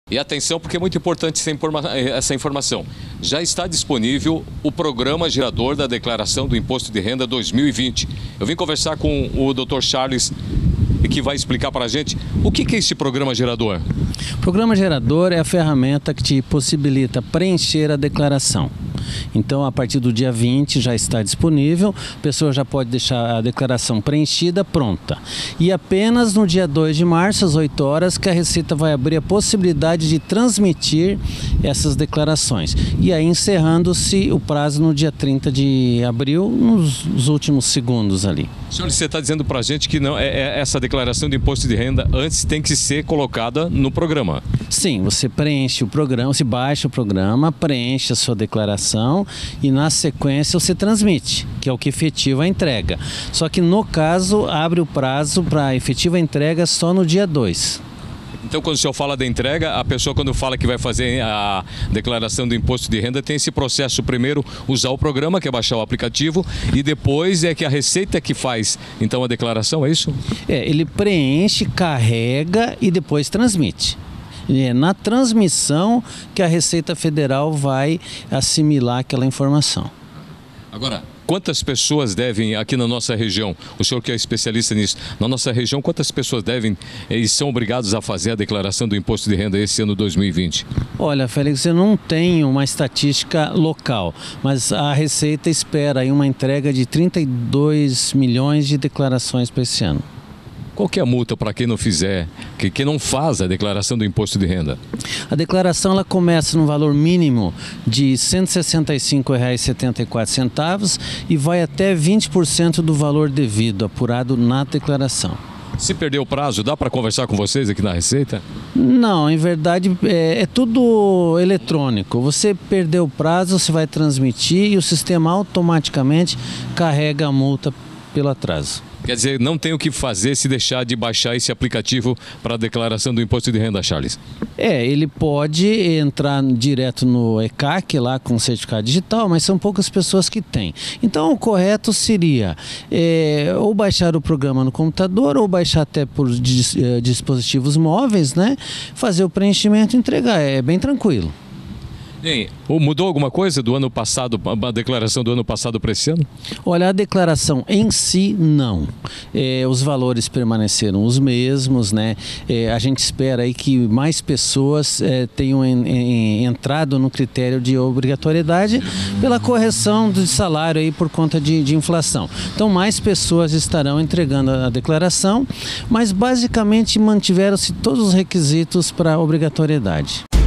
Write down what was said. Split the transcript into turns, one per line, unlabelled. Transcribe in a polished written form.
E atenção, porque é muito importante essa informação. Já está disponível o programa gerador da declaração do Imposto de Renda 2020. Eu vim conversar com o Dr. Charles, que vai explicar para a gente o que é esse programa gerador.
O programa gerador é a ferramenta que te possibilita preencher a declaração. Então, a partir do dia 20 já está disponível, a pessoa já pode deixar a declaração preenchida, pronta. E apenas no dia 2 de março, às 8 horas, que a Receita vai abrir a possibilidade de transmitir essas declarações. E aí, encerrando-se o prazo no dia 30 de abril, nos últimos segundos ali.
Senhor, você está dizendo para a gente que não, essa declaração de imposto de renda antes tem que ser colocada no programa.
Sim, você preenche o programa, você baixa o programa, preenche a sua declaração e na sequência você transmite, que é o que efetiva a entrega. Só que no caso abre o prazo para a efetiva entrega só no dia 2.
Então, quando o senhor fala da entrega, a pessoa quando fala que vai fazer a declaração do imposto de renda tem esse processo: primeiro usar o programa, que é baixar o aplicativo, e depois é que a Receita que faz então a declaração, é isso?
Ele preenche, carrega e depois transmite. É na transmissão que a Receita Federal vai assimilar aquela informação.
Agora, quantas pessoas devem, aqui na nossa região, o senhor que é especialista nisso, na nossa região, quantas pessoas devem e são obrigados a fazer a declaração do imposto de renda esse ano 2020?
Olha, Félix, eu não tenho uma estatística local, mas a Receita espera aí uma entrega de 32 milhões de declarações para esse ano.
Qual que é a multa para quem não fizer, quem não faz a declaração do imposto de renda?
A declaração ela começa no valor mínimo de R$ 165,74 e vai até 20% do valor devido, apurado na declaração.
Se perder o prazo, dá para conversar com vocês aqui na Receita?
Não, em verdade é tudo eletrônico. Você perdeu o prazo, você vai transmitir e o sistema automaticamente carrega a multa pelo atraso.
Quer dizer, não tem o que fazer se deixar de baixar esse aplicativo para a declaração do imposto de renda, Charles?
Ele pode entrar direto no ECAC lá com certificado digital, mas são poucas pessoas que têm. Então o correto seria ou baixar o programa no computador ou baixar até por dispositivos móveis, né? Fazer o preenchimento e entregar, é bem tranquilo.
Bem, mudou alguma coisa do ano passado, a declaração do ano passado para esse ano?
Olha, a declaração em si, não. Os valores permaneceram os mesmos, né? A gente espera aí que mais pessoas tenham entrado no critério de obrigatoriedade pela correção de salário aí por conta de inflação. Então, mais pessoas estarão entregando a declaração, mas basicamente mantiveram-se todos os requisitos para obrigatoriedade.